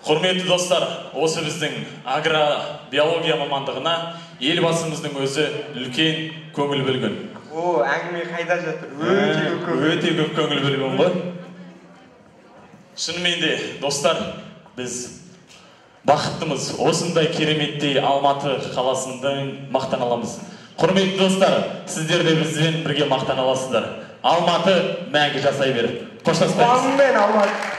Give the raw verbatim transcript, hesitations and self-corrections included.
Құрметті достар, осы біздің агробиология мамандығына елбасымыздың өзі үлкен көңіл бөлген. О, әңгіме қайда жатыр? Өте көп көңіл. Өте көп көңіл бөлген ғой. Шынымен де, достар, біз бақыттымыз. Осындай кереметтей Алматы қаласының мақтан аламыз. Құрметті достар, сіздер де бізбен бірге мақтан аласыздар. Алматы мәңгі жасай бер. Қоштаспаймыз. Алматы.